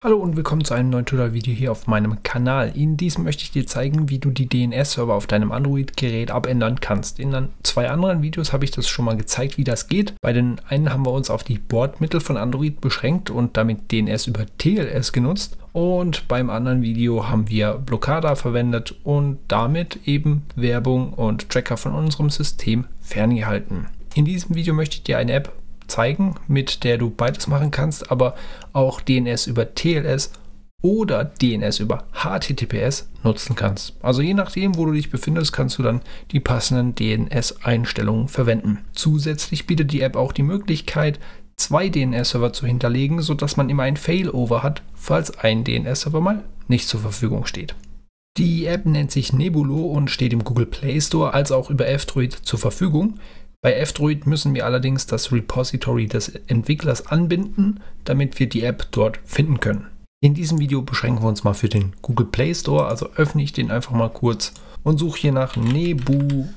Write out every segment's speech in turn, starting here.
Hallo und willkommen zu einem neuen Tutorial-Video hier auf meinem Kanal. In diesem möchte ich dir zeigen, wie du die DNS-Server auf deinem Android-Gerät abändern kannst. In dann 2 anderen Videos habe ich das schon mal gezeigt, wie das geht. Bei den einen haben wir uns auf die Bordmittel von Android beschränkt und damit DNS über TLS genutzt. Und beim anderen Video haben wir Blockada verwendet und damit eben Werbung und Tracker von unserem System ferngehalten. In diesem Video möchte ich dir eine App zeigen, mit der du beides machen kannst, aber auch DNS über TLS oder DNS über HTTPS nutzen kannst. Also je nachdem, wo du dich befindest, kannst du dann die passenden DNS-Einstellungen verwenden. Zusätzlich bietet die App auch die Möglichkeit, 2 DNS-Server zu hinterlegen, sodass man immer ein Failover hat, falls ein DNS-Server mal nicht zur Verfügung steht. Die App nennt sich Nebulo und steht im Google Play Store als auch über F-Droid zur Verfügung. Bei F-Droid müssen wir allerdings das Repository des Entwicklers anbinden, damit wir die App dort finden können. In diesem Video beschränken wir uns mal für den Google Play Store, also öffne ich den einfach mal kurz und suche hier nach Nebulo.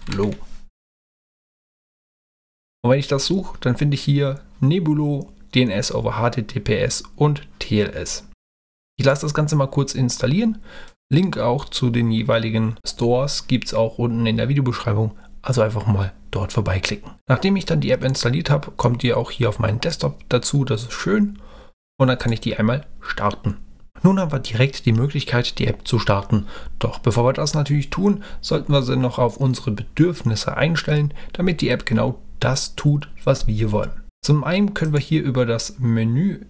Und wenn ich das suche, dann finde ich hier Nebulo, DNS over HTTPS und TLS. Ich lasse das Ganze mal kurz installieren. Link auch zu den jeweiligen Stores gibt es auch unten in der Videobeschreibung. Also einfach mal dort vorbeiklicken. Nachdem ich dann die App installiert habe, kommt ihr auch hier auf meinen Desktop dazu. Das ist schön. Und dann kann ich die einmal starten. Nun haben wir direkt die Möglichkeit, die App zu starten. Doch bevor wir das natürlich tun, sollten wir sie noch auf unsere Bedürfnisse einstellen, damit die App genau das tut, was wir wollen. Zum einen können wir hier über das Menü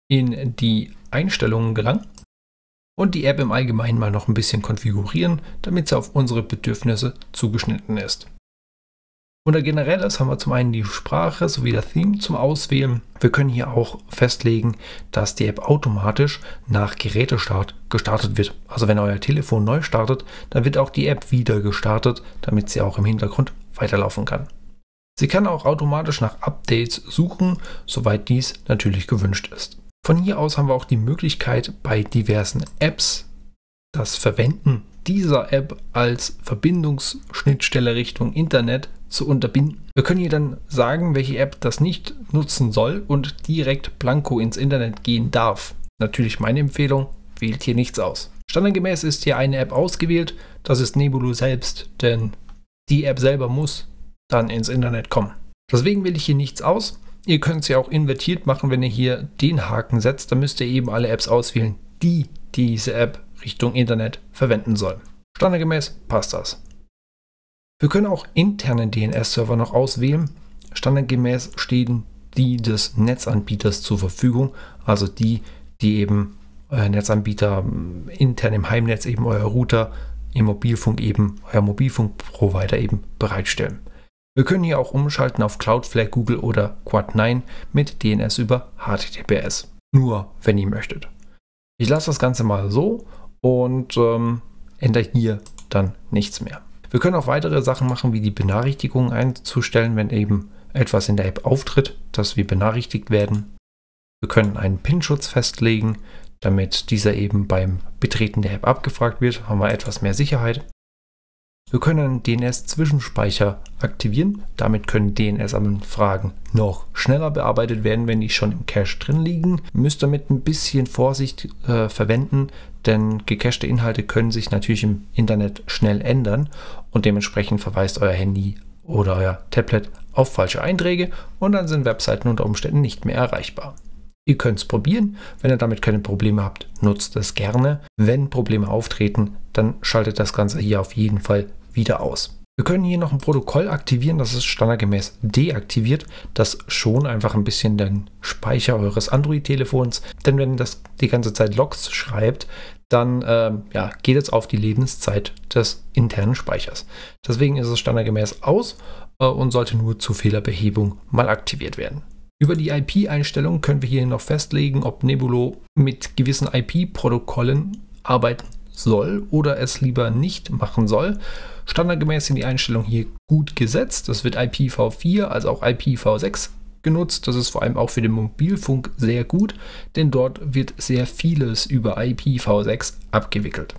in die Einstellungen gelangen und die App im Allgemeinen mal noch ein bisschen konfigurieren, damit sie auf unsere Bedürfnisse zugeschnitten ist. Unter Generelles haben wir zum einen die Sprache sowie das Theme zum Auswählen. Wir können hier auch festlegen, dass die App automatisch nach Gerätestart gestartet wird. Also wenn euer Telefon neu startet, dann wird auch die App wieder gestartet, damit sie auch im Hintergrund weiterlaufen kann. Sie kann auch automatisch nach Updates suchen, soweit dies natürlich gewünscht ist. Von hier aus haben wir auch die Möglichkeit, bei diversen Apps das Verwenden dieser App als Verbindungsschnittstelle Richtung Internet zu unterbinden. Wir können hier dann sagen, welche App das nicht nutzen soll und direkt blanko ins Internet gehen darf. Natürlich meine Empfehlung, wählt hier nichts aus. Standardgemäß ist hier eine App ausgewählt, das ist Nebulo selbst, denn die App selber muss dann ins Internet kommen. Deswegen wähle ich hier nichts aus. Ihr könnt es ja auch invertiert machen, wenn ihr hier den Haken setzt, dann müsst ihr eben alle Apps auswählen, die diese App Richtung Internet verwenden sollen. Standardgemäß passt das. Wir können auch interne DNS-Server noch auswählen. Standardgemäß stehen die des Netzanbieters zur Verfügung, also die eben euer Netzanbieter intern im Heimnetz eben euer Router, im Mobilfunk eben euer Mobilfunkprovider eben bereitstellen. Wir können hier auch umschalten auf Cloudflare, Google oder Quad9 mit DNS über HTTPS. Nur wenn ihr möchtet. Ich lasse das Ganze mal so und ändere hier dann nichts mehr. Wir können auch weitere Sachen machen, wie die Benachrichtigungen einzustellen, wenn eben etwas in der App auftritt, dass wir benachrichtigt werden. Wir können einen PIN-Schutz festlegen, damit dieser eben beim Betreten der App abgefragt wird, haben wir etwas mehr Sicherheit. Wir können einen DNS-Zwischenspeicher aktivieren, damit können DNS-Anfragen noch schneller bearbeitet werden, wenn die schon im Cache drin liegen. Müsst ihr mit ein bisschen Vorsicht verwenden, denn gecachte Inhalte können sich natürlich im Internet schnell ändern und dementsprechend verweist euer Handy oder euer Tablet auf falsche Einträge und dann sind Webseiten unter Umständen nicht mehr erreichbar. Ihr könnt es probieren, wenn ihr damit keine Probleme habt, nutzt es gerne. Wenn Probleme auftreten, dann schaltet das Ganze hier auf jeden Fall wieder aus. Wir können hier noch ein Protokoll aktivieren, das ist standardgemäß deaktiviert. Das schon einfach ein bisschen den Speicher eures Android-Telefons, denn wenn das die ganze Zeit Logs schreibt, dann geht es auf die Lebenszeit des internen Speichers. Deswegen ist es standardgemäß aus und sollte nur zur Fehlerbehebung mal aktiviert werden. Über die IP-Einstellung können wir hier noch festlegen, ob Nebulo mit gewissen IP-Protokollen arbeiten soll oder es lieber nicht machen soll. Standardgemäß sind die Einstellungen hier gut gesetzt. Das wird IPv4 als auch IPv6 genutzt. Das ist vor allem auch für den Mobilfunk sehr gut, denn dort wird sehr vieles über IPv6 abgewickelt.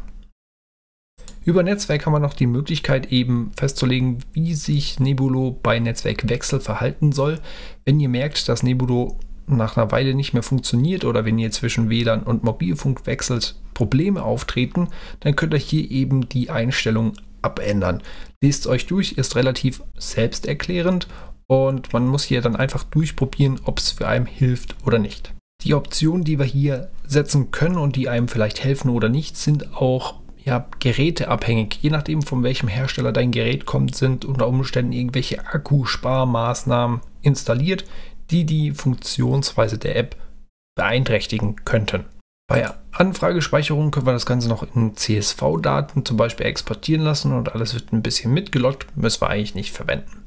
Über Netzwerk haben wir noch die Möglichkeit eben festzulegen, wie sich Nebulo bei Netzwerkwechsel verhalten soll. Wenn ihr merkt, dass Nebulo nach einer Weile nicht mehr funktioniert oder wenn ihr zwischen WLAN und Mobilfunk wechselt, Probleme auftreten, dann könnt ihr hier eben die Einstellung abändern. Lest euch durch, ist relativ selbsterklärend und man muss hier dann einfach durchprobieren, ob es für einen hilft oder nicht. Die Optionen, die wir hier setzen können und die einem vielleicht helfen oder nicht, sind auch geräteabhängig. Je nachdem, von welchem Hersteller dein Gerät kommt, sind unter Umständen irgendwelche Akkusparmaßnahmen installiert, die die Funktionsweise der App beeinträchtigen könnten. Bei Anfragespeicherung können wir das Ganze noch in CSV-Daten zum Beispiel exportieren lassen und alles wird ein bisschen mitgeloggt, müssen wir eigentlich nicht verwenden.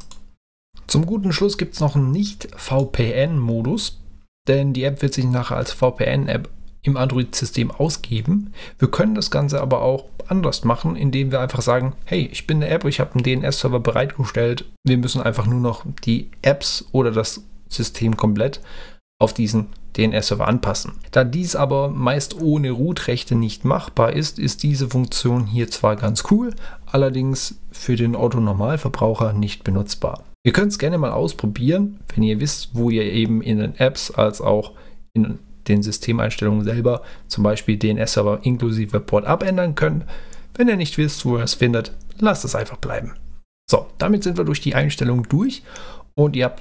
Zum guten Schluss gibt es noch einen Nicht-VPN-Modus, denn die App wird sich nachher als VPN-App im Android-System ausgeben. Wir können das Ganze aber auch anders machen, indem wir einfach sagen, hey, ich bin eine App, ich habe einen DNS-Server bereitgestellt, wir müssen einfach nur noch die Apps oder das System komplett auf diesen DNS-Server anpassen. Da dies aber meist ohne Root-Rechte nicht machbar ist, ist diese Funktion hier zwar ganz cool, allerdings für den Otto-Normalverbraucher nicht benutzbar. Ihr könnt es gerne mal ausprobieren, wenn ihr wisst, wo ihr eben in den Apps als auch in den Systemeinstellungen selber zum Beispiel DNS-Server inklusive Port abändern könnt. Wenn ihr nicht wisst, wo ihr es findet, lasst es einfach bleiben. So, damit sind wir durch die Einstellungen durch und ihr habt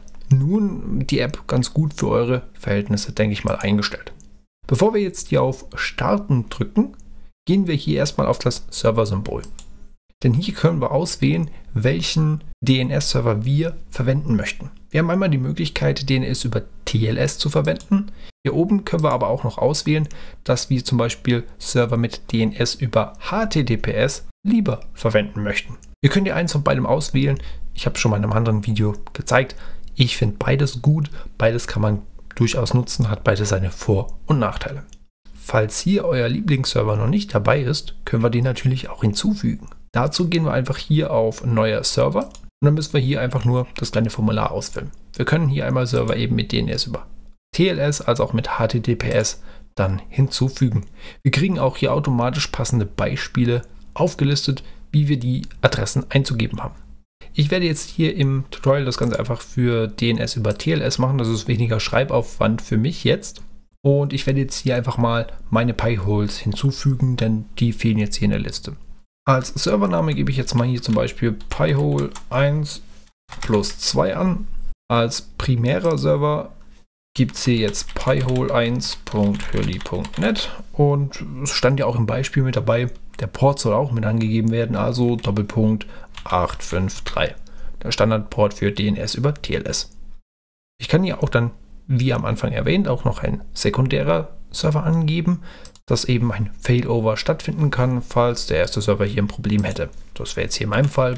nun die App ganz gut für eure Verhältnisse, denke ich mal, eingestellt. Bevor wir jetzt hier auf Starten drücken, gehen wir hier erstmal auf das Server-Symbol. Denn hier können wir auswählen, welchen DNS-Server wir verwenden möchten. Wir haben einmal die Möglichkeit, DNS über TLS zu verwenden. Hier oben können wir aber auch noch auswählen, dass wir zum Beispiel Server mit DNS über HTTPS lieber verwenden möchten. Ihr könnt ja eins von beidem auswählen. Ich habe schon mal in einem anderen Video gezeigt. Ich finde beides gut. Beides kann man durchaus nutzen, hat beides seine Vor- und Nachteile. Falls hier euer Lieblingsserver noch nicht dabei ist, können wir den natürlich auch hinzufügen. Dazu gehen wir einfach hier auf Neuer Server und dann müssen wir hier einfach nur das kleine Formular ausfüllen. Wir können hier einmal Server eben mit DNS über TLS als auch mit HTTPS dann hinzufügen. Wir kriegen auch hier automatisch passende Beispiele aufgelistet, wie wir die Adressen einzugeben haben. Ich werde jetzt hier im Tutorial das Ganze einfach für DNS über TLS machen, das ist weniger Schreibaufwand für mich jetzt. Und ich werde jetzt hier einfach mal meine Pi-Holes hinzufügen, denn die fehlen jetzt hier in der Liste. Als Servername gebe ich jetzt mal hier zum Beispiel Pi-Hole 1 plus 2 an. Als primärer Server gibt es hier jetzt pi-hole1.hurley.net und es stand ja auch im Beispiel mit dabei, der Port soll auch mit angegeben werden, also Doppelpunkt 853, der Standardport für DNS über TLS. Ich kann hier auch dann, wie am Anfang erwähnt, auch noch ein sekundärer Server angeben, dass eben ein Failover stattfinden kann, falls der erste Server hier ein Problem hätte. Das wäre jetzt hier in meinem Fall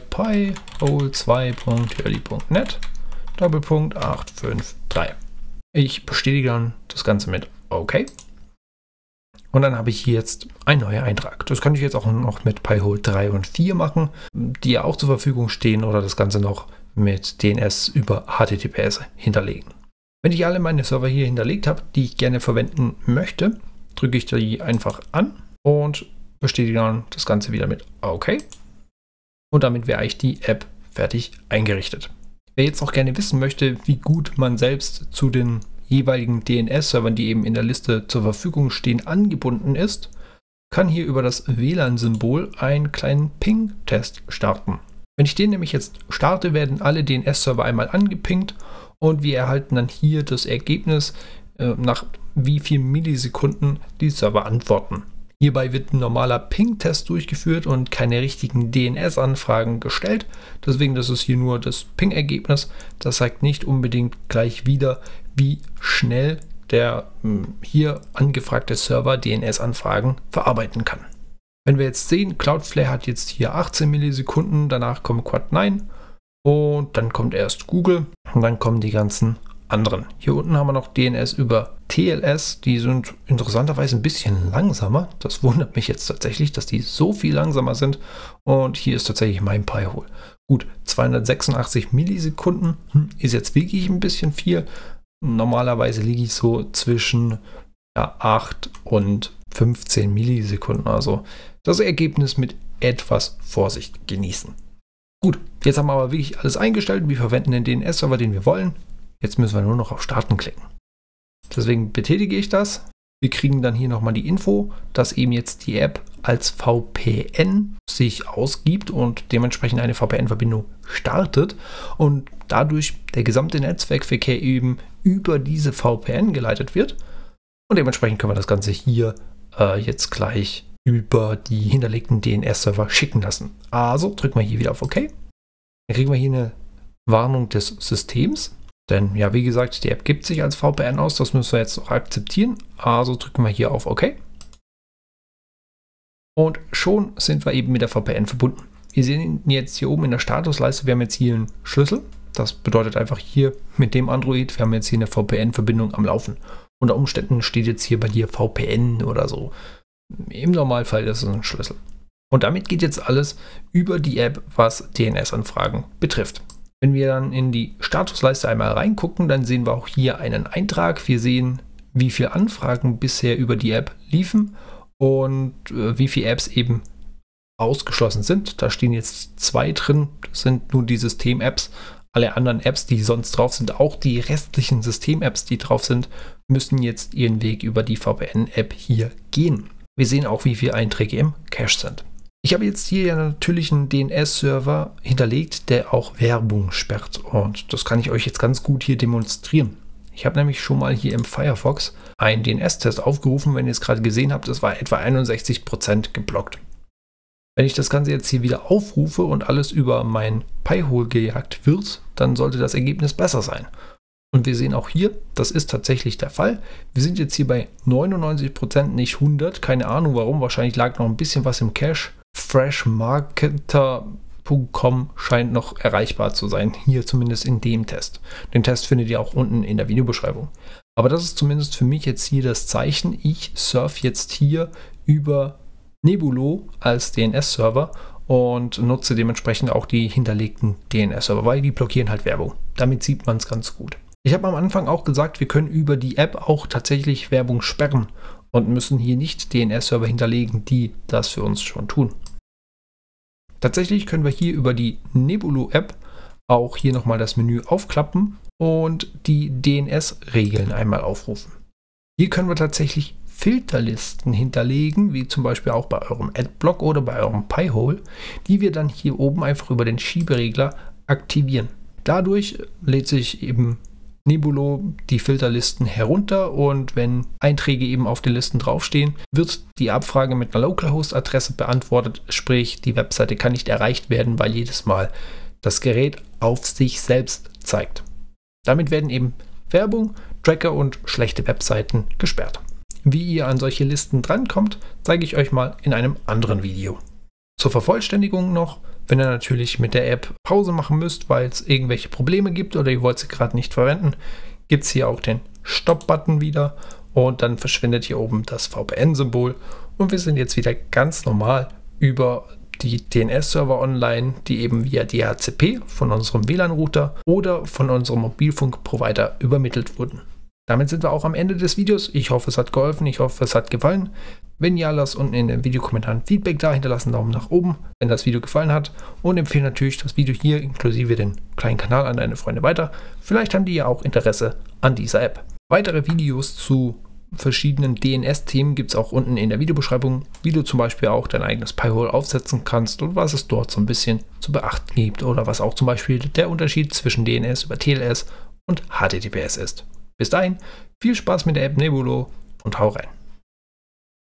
pi-hole2.hurley.net Doppelpunkt 853. Ich bestätige dann das Ganze mit OK. Und dann habe ich hier jetzt einen neuen Eintrag. Das kann ich jetzt auch noch mit Pi-Hole 3 und 4 machen, die ja auch zur Verfügung stehen oder das Ganze noch mit DNS über HTTPS hinterlegen. Wenn ich alle meine Server hier hinterlegt habe, die ich gerne verwenden möchte, drücke ich die einfach an und bestätige dann das Ganze wieder mit OK. Und damit wäre eigentlich die App fertig eingerichtet. Wer jetzt auch gerne wissen möchte, wie gut man selbst zu den jeweiligen DNS-Servern, die eben in der Liste zur Verfügung stehen, angebunden ist, kann hier über das WLAN-Symbol einen kleinen Ping-Test starten. Wenn ich den nämlich jetzt starte, werden alle DNS-Server einmal angepingt und wir erhalten dann hier das Ergebnis, nach wie vielen Millisekunden die Server antworten. Hierbei wird ein normaler Ping-Test durchgeführt und keine richtigen DNS-Anfragen gestellt. Deswegen das ist hier nur das Ping-Ergebnis. Das zeigt nicht unbedingt gleich wieder, wie schnell der hier angefragte Server DNS-Anfragen verarbeiten kann. Wenn wir jetzt sehen, Cloudflare hat jetzt hier 18 Millisekunden, danach kommt Quad9 und dann kommt erst Google und dann kommen die ganzen anderen. Hier unten haben wir noch DNS über TLS, die sind interessanterweise ein bisschen langsamer. Das wundert mich jetzt tatsächlich, dass die so viel langsamer sind. Und hier ist tatsächlich mein Pi-Hole. Gut, 286 Millisekunden ist jetzt wirklich ein bisschen viel. Normalerweise liege ich so zwischen 8 und 15 Millisekunden. Also das Ergebnis mit etwas Vorsicht genießen. Gut, jetzt haben wir aber wirklich alles eingestellt. Wir verwenden den DNS-Server, den wir wollen. Jetzt müssen wir nur noch auf Starten klicken. Deswegen betätige ich das. Wir kriegen dann hier nochmal die Info, dass eben jetzt die App als VPN sich ausgibt und dementsprechend eine VPN-Verbindung startet und dadurch der gesamte Netzwerkverkehr eben über diese VPN geleitet wird. Und dementsprechend können wir das Ganze hier jetzt gleich über die hinterlegten DNS-Server schicken lassen. Also drücken wir hier wieder auf OK. Dann kriegen wir hier eine Warnung des Systems. Denn ja, wie gesagt, die App gibt sich als VPN aus, das müssen wir jetzt auch akzeptieren. Also drücken wir hier auf OK. Und schon sind wir eben mit der VPN verbunden. Wir sehen jetzt hier oben in der Statusleiste, wir haben jetzt hier einen Schlüssel. Das bedeutet einfach hier mit dem Android, wir haben jetzt hier eine VPN-Verbindung am Laufen. Unter Umständen steht jetzt hier bei dir VPN oder so. Im Normalfall ist es ein Schlüssel. Und damit geht jetzt alles über die App, was DNS-Anfragen betrifft. Wenn wir dann in die Statusleiste einmal reingucken, dann sehen wir auch hier einen Eintrag. Wir sehen, wie viele Anfragen bisher über die App liefen und wie viele Apps eben ausgeschlossen sind. Da stehen jetzt 2 drin, das sind nur die System-Apps. Alle anderen Apps, die sonst drauf sind, auch die restlichen System-Apps, die drauf sind, müssen jetzt ihren Weg über die VPN-App hier gehen. Wir sehen auch, wie viele Einträge im Cache sind. Ich habe jetzt hier ja natürlich einen DNS-Server hinterlegt, der auch Werbung sperrt. Und das kann ich euch jetzt ganz gut hier demonstrieren. Ich habe nämlich schon mal hier im Firefox einen DNS-Test aufgerufen. Wenn ihr es gerade gesehen habt, das war etwa 61% geblockt. Wenn ich das Ganze jetzt hier wieder aufrufe und alles über mein Pi-Hole gejagt wird, dann sollte das Ergebnis besser sein. Und wir sehen auch hier, das ist tatsächlich der Fall. Wir sind jetzt hier bei 99%, nicht 100. Keine Ahnung warum, wahrscheinlich lag noch ein bisschen was im Cache. Freshmarketer.com scheint noch erreichbar zu sein, hier zumindest in dem Test. Den Test findet ihr auch unten in der Videobeschreibung. Aber das ist zumindest für mich jetzt hier das Zeichen. Ich surfe jetzt hier über Nebulo als DNS-Server und nutze dementsprechend auch die hinterlegten DNS-Server, weil die blockieren halt Werbung. Damit sieht man es ganz gut. Ich habe am Anfang auch gesagt, wir können über die App auch tatsächlich Werbung sperren und müssen hier nicht DNS-Server hinterlegen, die das für uns schon tun. Tatsächlich können wir hier über die Nebulo-App auch hier nochmal das Menü aufklappen und die DNS-Regeln einmal aufrufen. Hier können wir tatsächlich Filterlisten hinterlegen, wie zum Beispiel auch bei eurem Adblock oder bei eurem Pi-Hole, die wir dann hier oben einfach über den Schieberegler aktivieren. Dadurch lädt sich eben Nebulo die Filterlisten herunter und wenn Einträge eben auf den Listen draufstehen, wird die Abfrage mit einer Localhost-Adresse beantwortet, sprich die Webseite kann nicht erreicht werden, weil jedes Mal das Gerät auf sich selbst zeigt. Damit werden eben Werbung, Tracker und schlechte Webseiten gesperrt. Wie ihr an solche Listen drankommt, zeige ich euch mal in einem anderen Video. Zur Vervollständigung noch, wenn ihr natürlich mit der App Pause machen müsst, weil es irgendwelche Probleme gibt oder ihr wollt sie gerade nicht verwenden, gibt es hier auch den Stop-Button wieder und dann verschwindet hier oben das VPN-Symbol und wir sind jetzt wieder ganz normal über die DNS-Server online, die eben via DHCP von unserem WLAN-Router oder von unserem Mobilfunkprovider übermittelt wurden. Damit sind wir auch am Ende des Videos. Ich hoffe, es hat geholfen. Ich hoffe, es hat gefallen. Wenn ja, lasst unten in den Videokommentaren Feedback da. Hinterlasst einen Daumen nach oben, wenn das Video gefallen hat. Und empfehle natürlich das Video hier inklusive den kleinen Kanal an deine Freunde weiter. Vielleicht haben die ja auch Interesse an dieser App. Weitere Videos zu verschiedenen DNS-Themen gibt es auch unten in der Videobeschreibung, wie du zum Beispiel auch dein eigenes Pi-Hole aufsetzen kannst und was es dort so ein bisschen zu beachten gibt oder was auch zum Beispiel der Unterschied zwischen DNS über TLS und HTTPS ist. Bis dahin, viel Spaß mit der App Nebulo und hau rein.